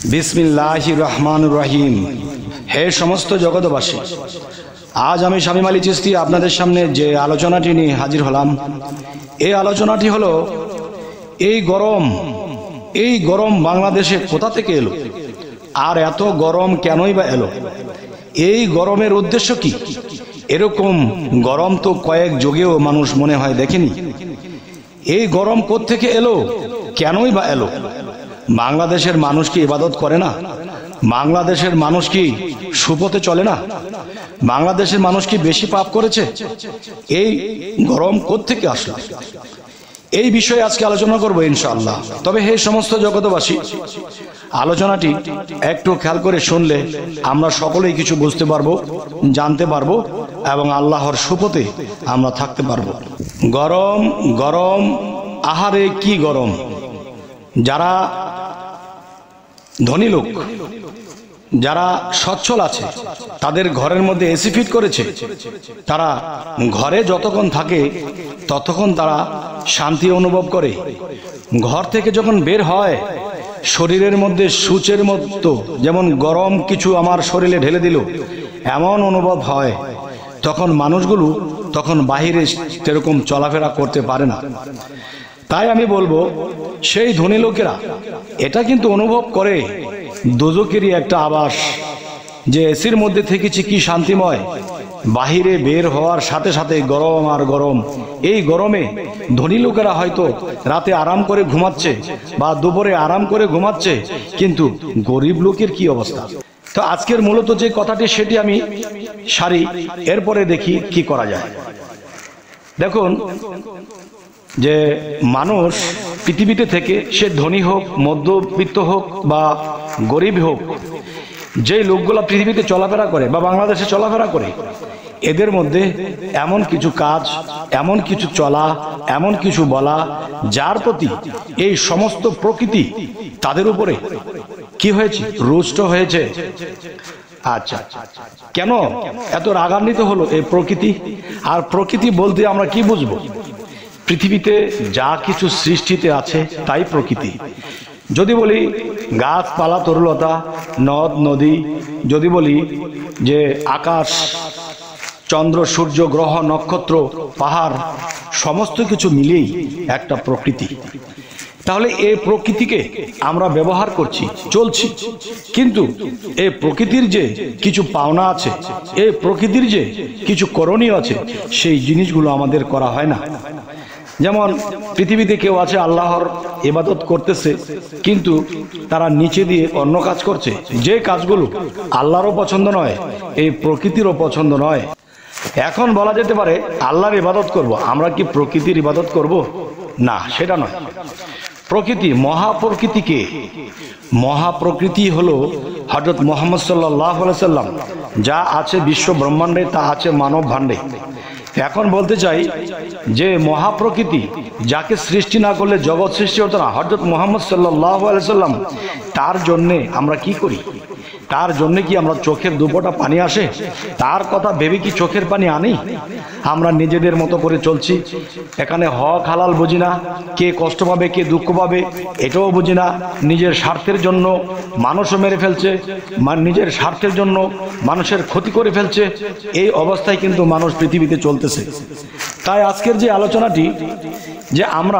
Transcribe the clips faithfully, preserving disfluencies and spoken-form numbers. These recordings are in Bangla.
বিসমিল্লাহির রহমানির রহিম। হে সমস্ত জগৎবাসী, আজ আমি শামীম আলী চিশতি আপনাদের সামনে যে আলোচনাটি নিয়ে হাজির হলাম, এই আলোচনাটি হলো এই গরম এই গরম বাংলাদেশে কোথা থেকে এলো, আর এত গরম কেনই বা এলো, এই গরমের উদ্দেশ্য কি? এরকম গরম তো কয়েক যুগেও মানুষ মনে হয় দেখেনি। এই গরম কোত্থেকে এলো, কেনই বা এলো? বাংলাদেশের মানুষ কি ইবাদত করে না? বাংলাদেশের মানুষ কি সুপথে চলে না? বাংলাদেশের মানুষ কি বেশি পাপ করেছে? এই গরম কোত্থেকে আসলো, এই বিষয়ে আজকে আলোচনা করবো ইনশাআল্লাহ। তবে হে সমস্ত জগৎবাসী, আলোচনাটি একটু খেয়াল করে শুনলে আমরা সকলেই কিছু বুঝতে পারবো, জানতে পারবো এবং আল্লাহর সুপথে আমরা থাকতে পারবো। গরম গরম আহারে কি গরম! যারা ধনী লোক, যারা সচ্ছল আছে, তাদের ঘরের মধ্যে এসি ফিট করেছে, তারা ঘরে যতক্ষণ থাকে ততক্ষণ তারা শান্তি অনুভব করে। ঘর থেকে যখন বের হয়, শরীরের মধ্যে সূচের মতো যেমন গরম কিছু আমার শরীরে ঢেলে দিল এমন অনুভব হয়। তখন মানুষগুলো তখন বাহিরে সেরকম চলাফেরা করতে পারে না। তাই আমি বলবো, সেই ধনী লোকেরা এটা কিন্তু অনুভব করে দোজখেরই একটা আবাস, যে এসির মধ্যে থেকেছি কি শান্তিময়, বাহিরে বের হওয়ার সাথে সাথে গরম আর গরম। এই গরমে ধনী লোকেরা হয়তো রাতে আরাম করে ঘুমাচ্ছে বা দুপুরে আরাম করে ঘুমাচ্ছে, কিন্তু গরিব লোকের কি অবস্থা? তো আজকের মূলত যে কথাটি সেটি আমি সারি, এরপরে দেখি কি করা যায়। দেখুন, যে মানুষ পৃথিবীতে থেকে সে ধনী হোক, মধ্যবিত্ত হোক বা গরিব হোক, যে লোকগুলা পৃথিবীতে চলাফেরা করে বা বাংলাদেশে চলাফেরা করে, এদের মধ্যে এমন কিছু কাজ, এমন কিছু চলা, এমন কিছু বলা, যার প্রতি এই সমস্ত প্রকৃতি তাদের উপরে কি হয়েছে? রুষ্ট হয়েছে। আচ্ছা, কেন এত রাগান্বিত হলো এই প্রকৃতি? আর প্রকৃতি বলতে আমরা কি বুঝবো? পৃথিবীতে যা কিছু সৃষ্টিতে আছে তাই প্রকৃতি। যদি বলি গাছপালা, তরুলতা, নদ নদী, যদি বলি যে আকাশ, চন্দ্র, সূর্য, গ্রহ, নক্ষত্র, পাহাড়, সমস্ত কিছু মিলেই একটা প্রকৃতি। তাহলে এই প্রকৃতিকে আমরা ব্যবহার করছি, চলছি, কিন্তু এই প্রকৃতির যে কিছু পাওনা আছে, এই প্রকৃতির যে কিছু করণীয় আছে, সেই জিনিসগুলো আমাদের করা হয় না। যেমন পৃথিবীতে কেউ আছে আল্লাহর ইবাদত করতেছে, কিন্তু তারা নিচে দিয়ে অন্য কাজ করছে, যে কাজগুলো আল্লাহরও পছন্দ নয়, এই প্রকৃতিরও পছন্দ নয়। এখন বলা যেতে পারে আল্লাহর ইবাদত করব, আমরা কি প্রকৃতির ইবাদত করব? না, সেটা নয়। প্রকৃতি, মহাপ্রকৃতিকে, মহাপ্রকৃতি হলো হযরত মুহাম্মদ সাল্লাল্লাহু আলাইহি সাল্লাম। যা আছে বিশ্ব ব্রহ্মাণ্ডে তা আছে মানব ভাণ্ডে। এখন বলতে চাই যে মহাপ্রকৃতি, যাকে সৃষ্টি না করলে জগৎ সৃষ্টি হতো না, হযরত মুহাম্মদ সাল্লাল্লাহু আলাইহি সাল্লাম, তার জন্যে আমরা কি করি? তার জন্য কি আমরা চোখের দুপোটা পানি আসে? তার কথা ভেবে কি চোখের পানি আনি? আমরা নিজেদের মতো করে চলছি, এখানে হক হালাল বুঝি না, কে কষ্ট পাবে কে দুঃখ পাবে এটাও বুঝি না। নিজের স্বার্থের জন্য মানুষও মেরে ফেলছে, নিজের স্বার্থের জন্য মানুষের ক্ষতি করে ফেলছে। এই অবস্থায় কিন্তু মানুষ পৃথিবীতে চলতেছে। তাই আজকের যে আলোচনাটি, যে আমরা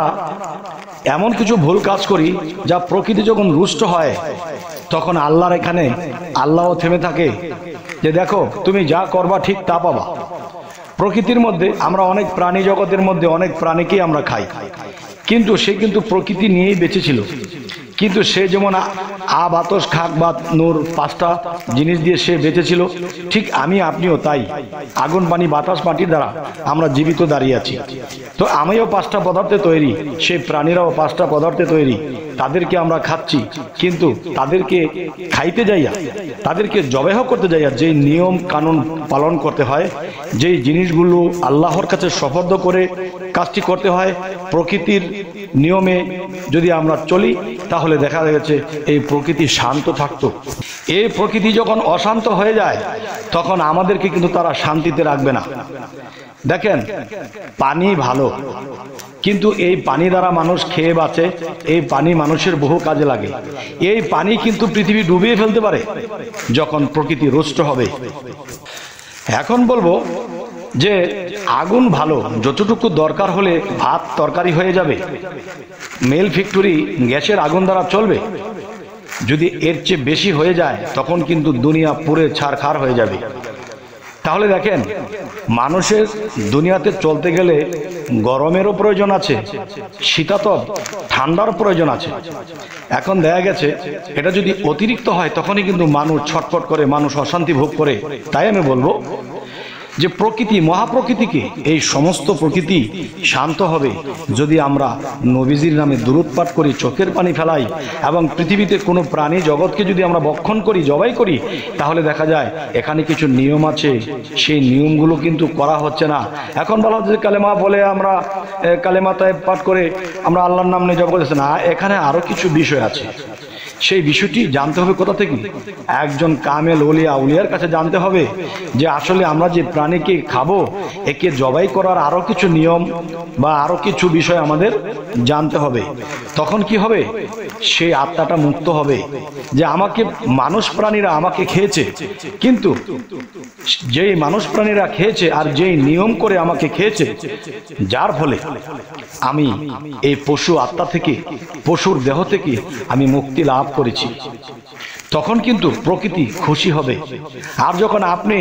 এমন কিছু ভুল কাজ করি যা প্রকৃতি যখন রুষ্ট হয়, তখন আল্লাহর এখানে আল্লাহও থেমে থাকে, যে দেখো তুমি যা করবা ঠিক তা পাবা। প্রকৃতির মধ্যে আমরা অনেক প্রাণী, জগতের মধ্যে অনেক প্রাণীকেই আমরা খাই, কিন্তু সে কিন্তু প্রকৃতি নিয়েই বেঁচে ছিল। কিন্তু সে যেমন আ বাতাস খাক বা নূর, পাঁচটা জিনিস দিয়ে সে বেঁচে ছিল, ঠিক আমি আপনিও তাই। আগুন, পানি, বাতাস, মাটির দ্বারা আমরা জীবিত দাঁড়িয়ে আছি। তো আমিও পাঁচটা পদার্থে তৈরি, সেই প্রাণীরাও পাঁচটা পদার্থে তৈরি। তাদেরকে আমরা খাচ্ছি, কিন্তু তাদেরকে খাইতে যাইয়া, তাদেরকে জবেহ করতে যাইয়া যেই নিয়ম কানুন পালন করতে হয়, যেই জিনিসগুলো আল্লাহর কাছে সুপর্দ করে কাজটি করতে হয়, প্রকৃতির নিয়মে যদি আমরা চলি, তাহলে দেখা গেছে এই প্রকৃতি শান্ত থাকতো। এই প্রকৃতি যখন অশান্ত হয়ে যায়, তখন আমাদেরকে কিন্তু তারা শান্তিতে রাখবে না। দেখেন, পানি ভালো, কিন্তু এই পানি দ্বারা মানুষ খেয়ে বাঁচে, এই পানি মানুষের বহু কাজে লাগে। এই পানি কিন্তু পৃথিবী ডুবিয়ে ফেলতে পারে যখন প্রকৃতি রুষ্ট হবে। এখন বলবো যে আগুন ভালো, যতটুকু দরকার হলে ভাত তরকারি হয়ে যাবে। মেল ফ্যাক্টরি গ্যাসের আগুন দ্বারা চলবে, যদি এর চেয়ে বেশি হয়ে যায় তখন কিন্তু দুনিয়া পুরে ছারখার হয়ে যাবে। তাহলে দেখেন, মানুষের দুনিয়াতে চলতে গেলে গরমেরও প্রয়োজন আছে, শীতাতপ ঠান্ডার প্রয়োজন আছে। এখন দেখা গেছে এটা যদি অতিরিক্ত হয় তখনই কিন্তু মানুষ ছটফট করে, মানুষ অশান্তি ভোগ করে। তাই আমি বলবো যে প্রকৃতি, মহাপ্রকৃতিকে, এই সমস্ত প্রকৃতি শান্ত হবে যদি আমরা নবীজির নামে দুরূদ পাঠ করি, চোখের পানি ফেলাই, এবং পৃথিবীতে কোনো প্রাণী জগৎকে যদি আমরা ভক্ষণ করি, জবাই করি, তাহলে দেখা যায় এখানে কিছু নিয়ম আছে, সেই নিয়মগুলো কিন্তু করা হচ্ছে না। এখন বলা হচ্ছে কালেমা বলে আমরা কালেমা তায়েব পাঠ করে আমরা আল্লাহর নাম নিয়ে জপ করতেছি না, এখানে আরও কিছু বিষয় আছে। সেই বিষয়টি জানতে হবে কোথা থেকে? একজন কামেল ওলিয়া উলিয়ার কাছে জানতে হবে যে আসলে আমরা যে প্রাণীকে খাবো একে জবাই করার আরো কিছু নিয়ম বা আরো কিছু বিষয় আমাদের জানতে হবে। তখন কি হবে? সেই আত্মাটা মুক্ত হবে যে আমাকে মানুষ প্রাণীরা আমাকে খেয়েছে, কিন্তু যেই মানুষ প্রাণীরা খেয়েছে আর যেই নিয়ম করে আমাকে খেয়েছে, যার ফলে আমি এই পশু আত্মা থেকে, পশুর দেহ থেকে আমি মুক্তি লাভ করেছি, তখন কিন্তু প্রকৃতি খুশি হবে। আর যখন আপনি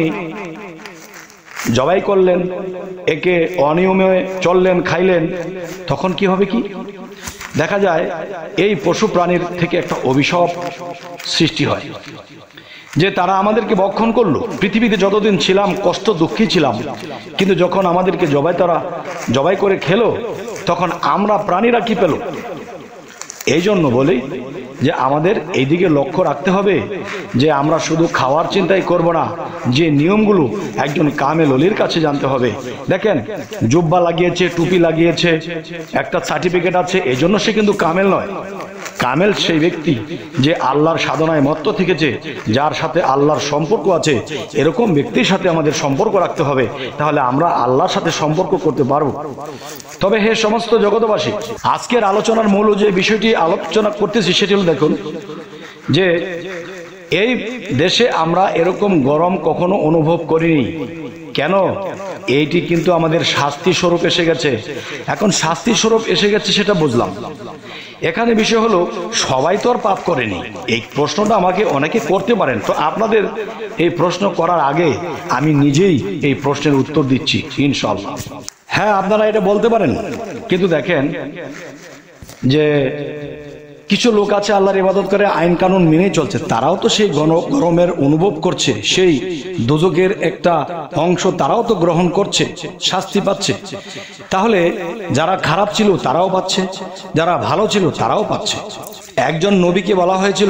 জবাই করলেন, একে অনিয়মে চললেন, খাইলেন, তখন কি হবে? কি দেখা যায় এই পশু প্রাণীর থেকে একটা অভিশাপ সৃষ্টি হয় যে তারা আমাদেরকে ভক্ষণ করলো। পৃথিবীতে যতদিন ছিলাম কষ্ট দুঃখী ছিলাম, কিন্তু যখন আমাদেরকে জবাই তারা জবাই করে খেলো, তখন আমরা প্রাণীরা কি পেল? এই জন্য বলি যে আমাদের এইদিকে লক্ষ্য রাখতে হবে যে আমরা শুধু খাওয়ার চিন্তাই করব না, যে নিয়মগুলো একজন কামেল ওলির কাছে জানতে হবে। দেখেন, জুব্বা লাগিয়েছে, টুপি লাগিয়েছে, একটা সার্টিফিকেট আছে, এই জন্য সে কিন্তু কামেল নয়। কামেল সেই ব্যক্তি যে আল্লাহর সাধনায় মত্ত থেকেছে, যার সাথে আল্লাহর সম্পর্ক আছে। এরকম ব্যক্তির সাথে আমাদের সম্পর্ক রাখতে হবে, তাহলে আমরা আল্লাহর সাথে সম্পর্ক করতে পারবো। তবে হে সমস্ত জগতবাসী, আজকের আলোচনার মূল যে বিষয়টি আলোচনা করতেছি সেটি হলো, দেখুন যে এই দেশে আমরা এরকম গরম কখনো অনুভব করিনি। কেন? এইটি কিন্তু আমাদের শাস্তি স্বরূপ এসে গেছে। এখন শাস্তি স্বরূপ এসে গেছে সেটা বুঝলাম। এখানে বিষয় হলো, সবাই তো আর পাপ করেনি। এই প্রশ্নটা আমাকে অনেকে করতে পারেন, তো আপনাদের এই প্রশ্ন করার আগে আমি নিজেই এই প্রশ্নের উত্তর দিচ্ছি ইনশাআল্লাহ। হ্যাঁ, আপনারা এটা বলতে পারেন, কিন্তু দেখেন যে কিছু লোক আছে আল্লাহর ইবাদত করে, আইন কানুন মেনে চলছে, তারাও তো সেই গরমের অনুভব করছে, সেই দোজখের একটা অংশ তারাও তো গ্রহণ করছে, শাস্তি পাচ্ছে। তাহলে যারা খারাপ ছিল তারাও পাচ্ছে, যারা ভালো ছিল তারাও পাচ্ছে। একজন নবীকে বলা হয়েছিল,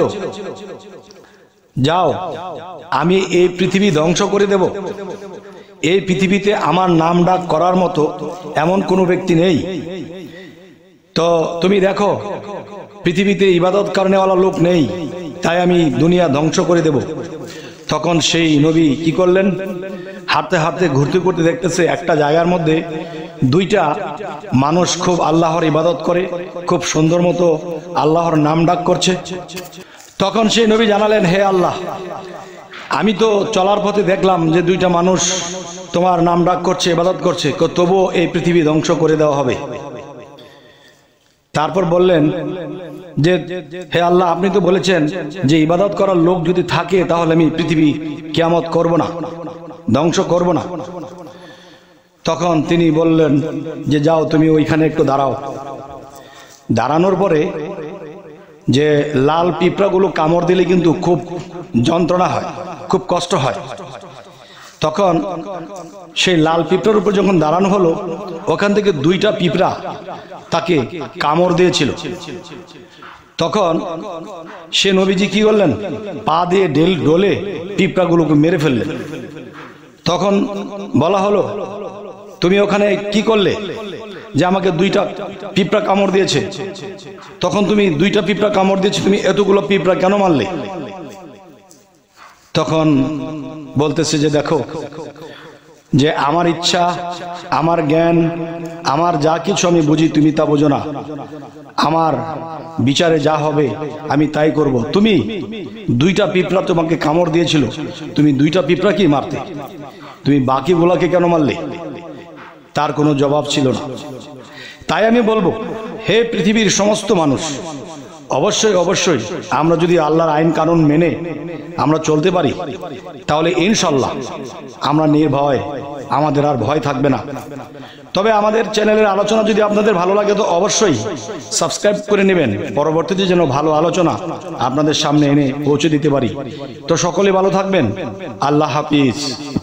যাও আমি এই পৃথিবী ধ্বংস করে দেব, এই পৃথিবীতে আমার নাম ডাক করার মতো এমন কোনো ব্যক্তি নেই, তো তুমি দেখো পৃথিবীতে ইবাদত করেনেওয়ালা লোক নেই, তাই আমি দুনিয়া ধ্বংস করে দেব। তখন সেই নবী কি করলেন? হাঁটতে হাঁটতে ঘুরতে ঘুরতে দেখতেছে একটা জায়গার মধ্যে দুইটা মানুষ খুব আল্লাহর ইবাদত করে, খুব সুন্দর মতো আল্লাহর নাম ডাক করছে। তখন সেই নবী জানালেন, হে আল্লাহ, আমি তো চলার পথে দেখলাম যে দুইটা মানুষ তোমার নাম ডাক করছে, ইবাদত করছে, তবুও এই পৃথিবী ধ্বংস করে দেওয়া হবে। তারপর বললেন যে হে আল্লাহ, আপনি তো বলেছেন যে ইবাদত করার লোক যদি থাকে তাহলে আমি পৃথিবী কিয়ামত করব না, ধ্বংস করব না। তখন তিনি বললেন যে যাও তুমি ওইখানে একটু দাঁড়াও। দাঁড়ানোর পরে যে লাল পিঁপড়াগুলো কামড় দিলে কিন্তু খুব যন্ত্রণা হয়, খুব কষ্ট হয়। তখন সেই লাল পিঁপড়ার উপর যখন দাঁড়ানো হলো, ওখান থেকে দুইটা পিঁপড়া তাকে কামড় দিয়েছিল। তখন সে নবীজি কি করলেন? পা দিয়ে ডেল ডলে পিঁপড়াগুলোকে মেরে ফেললেন। তখন বলা হলো, তুমি ওখানে কি করলে যে আমাকে দুইটা পিঁপড়া কামড় দিয়েছে? তখন তুমি দুইটা পিঁপড়া কামড় দিয়েছে, তুমি এতগুলো পিঁপড়া কেন মারলে? তখন বলতেছে যে দেখো, যে আমার ইচ্ছা, আমার জ্ঞান, আমার যা কিছু আমি বুঝি তুমি তা বোঝো না, আমার বিচারে যা হবে আমি তাই করব। তুমি দুইটা পিঁপড়া তোমাকে কামড় দিয়েছিল, তুমি দুইটা পিঁপড়া কি মারতে, তুমি বাকিগুলাকে কেন মারলে? তার কোনো জবাব ছিল না। তাই আমি বলবো, হে পৃথিবীর সমস্ত মানুষ, অবশ্যই অবশ্যই আমরা যদি আল্লাহর আইন কানুন মেনে আমরা চলতে পারি, তাহলে ইনশাল্লাহ আমরা নির্ভয়, আমাদের আর ভয় থাকবে না। তবে আমাদের চ্যানেলের আলোচনা যদি আপনাদের ভালো লাগে তো অবশ্যই সাবস্ক্রাইব করে নেবেন, পরবর্তীতে যেন ভালো আলোচনা আপনাদের সামনে এনে পৌঁছে দিতে পারি। তো সকলে ভালো থাকবেন। আল্লাহ হাফিজ।